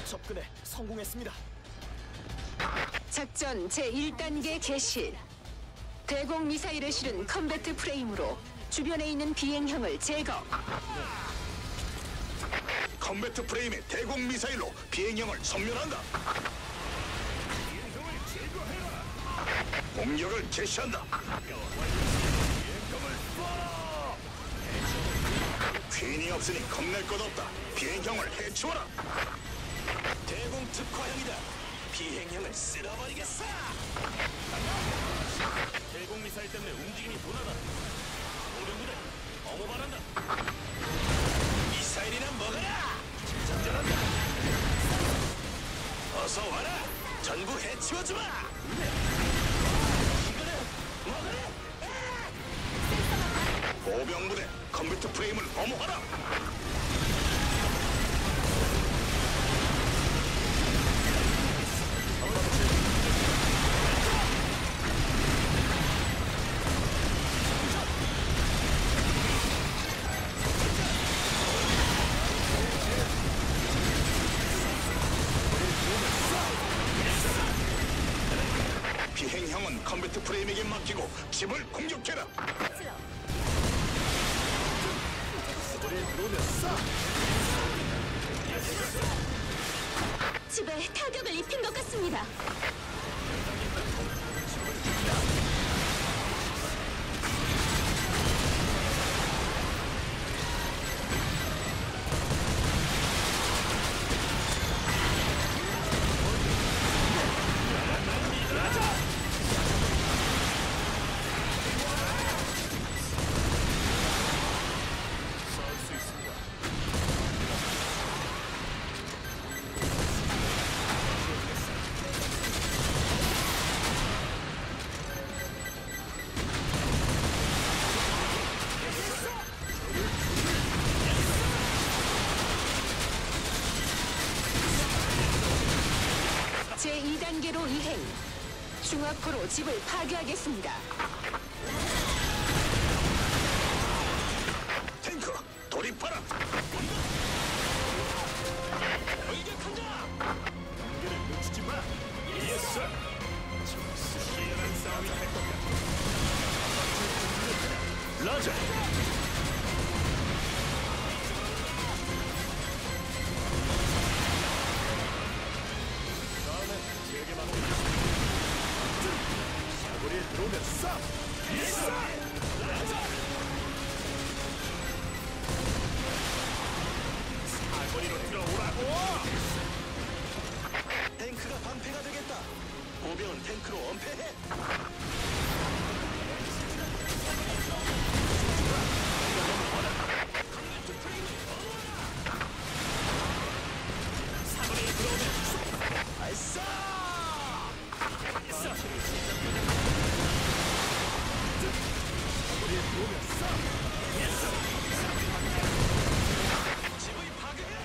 접근에 성공했습니다. 작전 제1단계 개시. 대공 미사일을 실은 컴배트 프레임으로 주변에 있는 비행형을 제거. 컴배트 프레임의 대공 미사일로 비행형을 섬멸한다. 공격을 개시한다. 괜히 없으니 겁낼 것 없다. 비행형을 해치워라. 대공 특화형이다. 비행형을 쓸어버리겠어. 대공 미사일 때문에 움직임이 둔하다. 모든 부대 어모발한다. 미사일이나 먹어라. 장전한다. 어서 와라. 전부 해치워주마. 이거는 먹어라. 보병부대 컴퓨터 프레임을 엄호하라. 비행형은 컴퓨터 프레임에게 맡기고 집을 공격해라. 집에 타격을 입힌 것 같습니다. 제2단계로 이행. 중압포로 집을 파괴하겠습니다. 탱크 돌입하라. 돌격한다. 무게를 늦추지 마. 예스. 치열한 싸움이 될 것 같아. 라자. 사거리에 들어오면 쏴! 사거리로 들어오라고! 탱크가 방패가 되겠다! 보병은 탱크로 엄폐해! 사거리에 들어오면 쏴! 알싸! 우리의 도움을 집을 파괴해!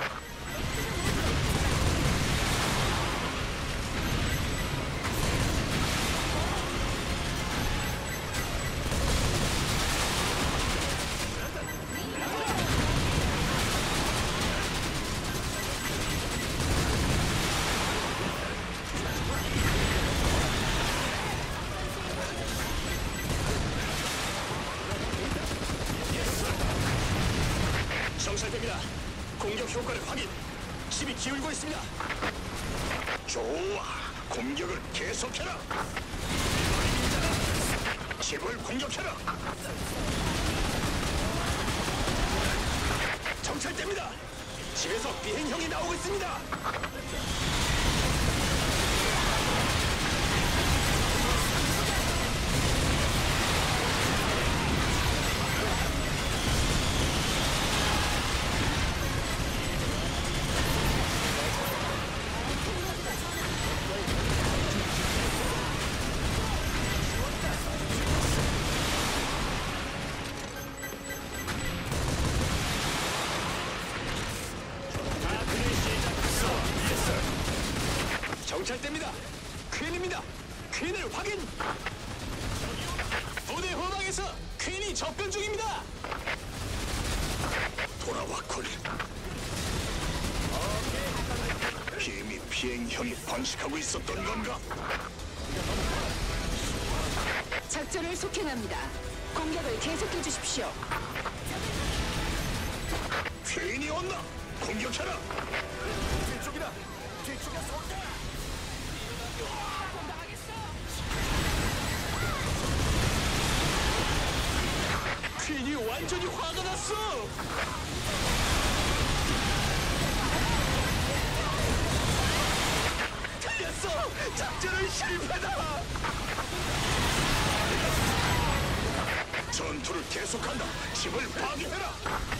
정찰됩니다. 공격 효과를 확인. 집이 기울고 있습니다. 좋아. 공격을 계속해라. 집을 공격해라. 정찰됩니다. 집에서 비행형이 나오고 있습니다. 정찰됩니다. 퀸입니다. 퀸을 확인. 부대 후방에서 퀸이 접근 중입니다. 돌아왔군. 감히 비행형이 번식하고 있었던 건가? 작전을 속행합니다. 공격을 계속해 주십시오. 괜히 온다. 공격해라. 뒤쪽이다. 뒤쪽에 쏜다. 퀸이 완전히 화가 났어. 틀렸어. 작전은 실패다. 전투를 계속한다. 집을 파괴해라.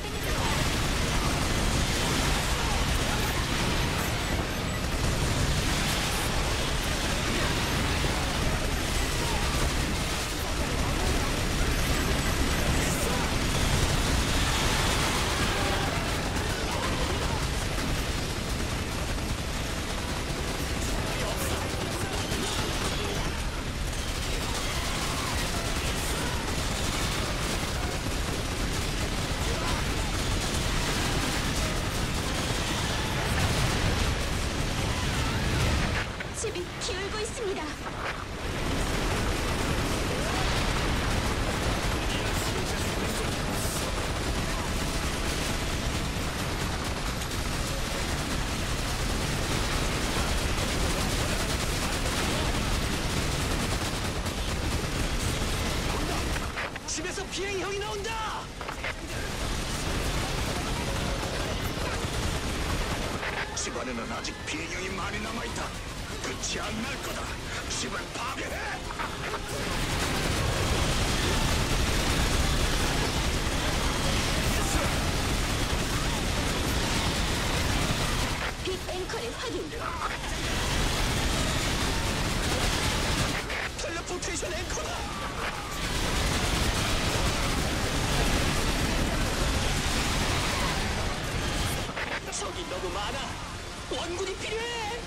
집이 기울고 있습니다. 집에서 비행형이 나온다. 집안에는 아직 비행형이 많이 남아있다. 끝이 안 날 거다. 집을 파괴해. 빅 앵커의 확인. 텔레포테이션 앵커다. 적이 너무 많아. 원군이 필요해.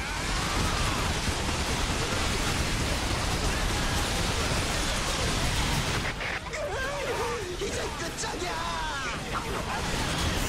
이제 끝장이야.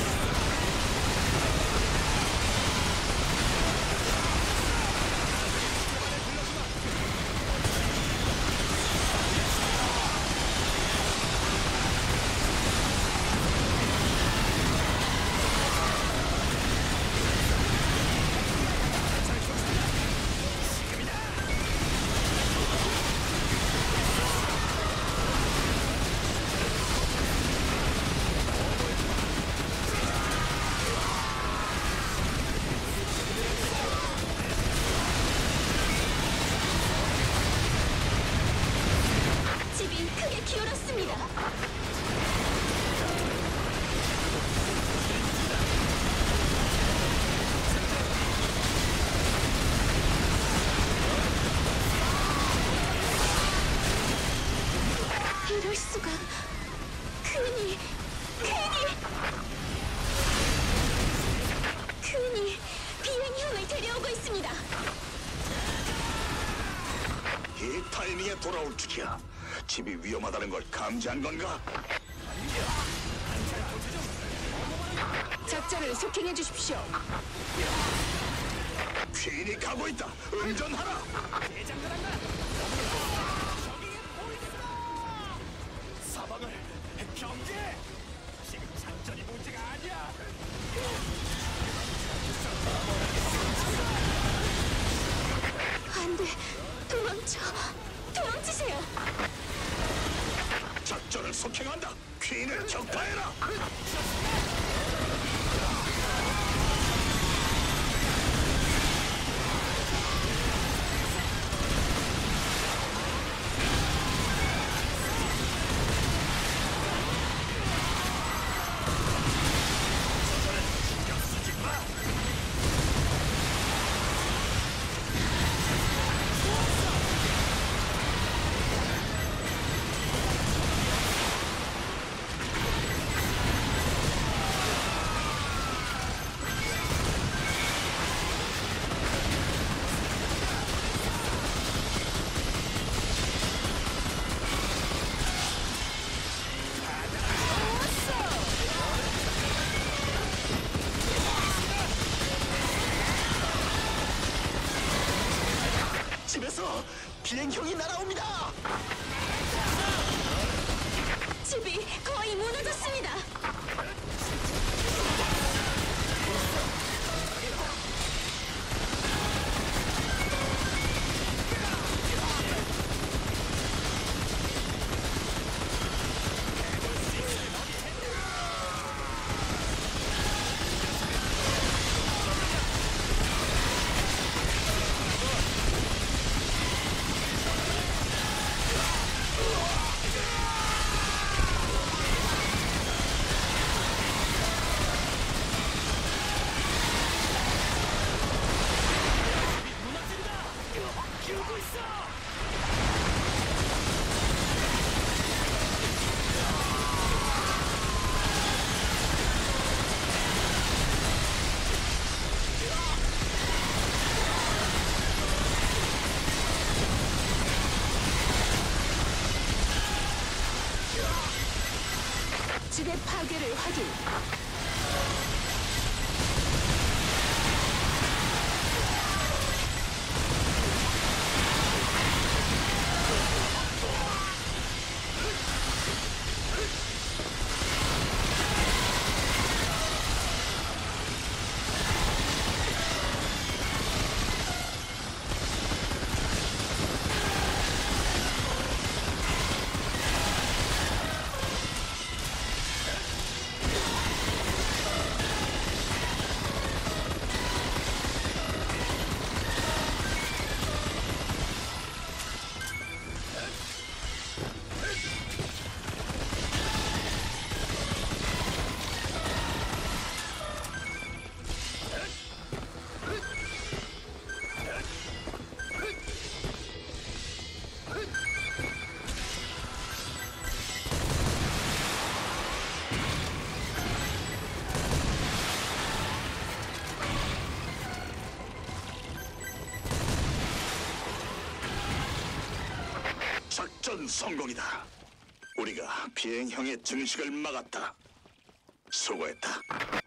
집이 크게 기울었습니다. 이럴 수가. 퀸이 비행형을 데려오고 있습니다. 이 타이밍에 돌아올 줄이야. 집이 위험하다는 걸 감지한 건가? 작전을 속행해 주십시오. 퀸이 가고 있다. 운전하라. 사방을 경계. 지금 작전이 문제가 아니야. 안 돼. 도망치세요. 작전을 속행한다. 퀸을 적파해라. 위에서 비행형이 날아옵니다. 집이 거의 무너졌습니다. 기울고 있어. 집의 파괴를 확인. 작전 성공이다. 우리가 비행형의 증식을 막았다. 수고했다.